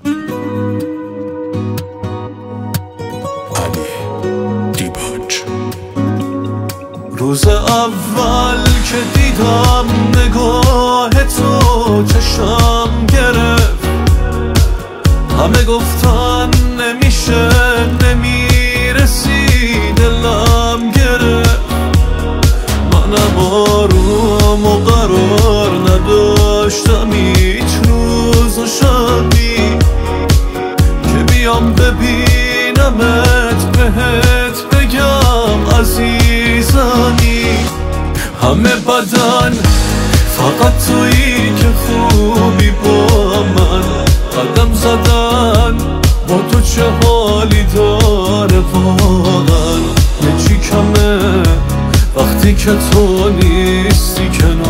روز اول که دیدم نگاه تو چشم گرفت، همه گفتن نمیشه نمیرسی، دلم گرفت. منم آروم و قرار نداشتم هیچ روز و شبی که بیام ببینمت بهت بگم عزیزمی. همه بدن فقط تویی که خوبی با من، قدم زدن با تو چه حالی داره واقعا. یه چی کمه وقتی که تو نیستی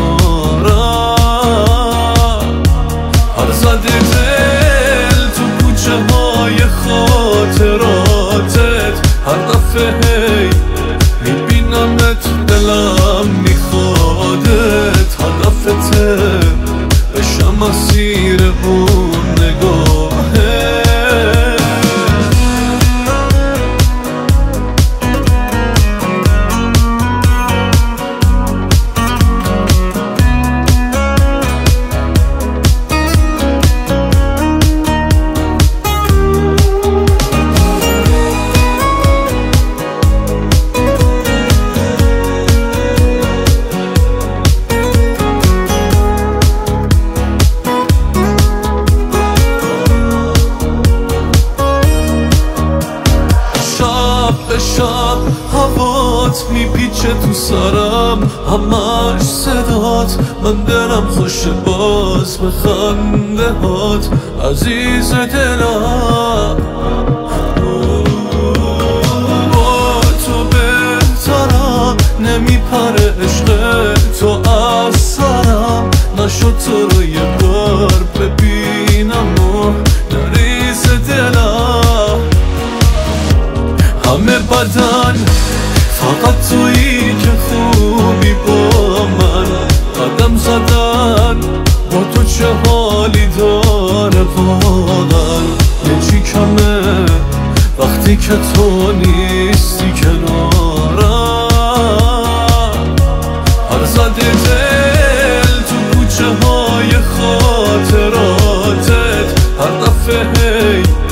کنارم. هر زده دل تو کوچه های خاطراتت، هر دفعه هی میبینمت دلم میخوادت. هدفته بشم اسیر اون نگاهه. شب هوات میپیچه تو سرم، همش صدات، من دلم خوشه باز به خنده هات عزیز دلم. با تو بهترم، نمیپره عشق تو از سرم. نشد تو رو یه بار ببینم و نریز دلم. همه بدن فقط تویی که خوبی با من، قدم زدن با تو چه حالی داره واقعا. یه چی کمه وقتی که تو نیستی کنارم. هر زده دل تو کوچه های خاطراتت، هر دفعه هی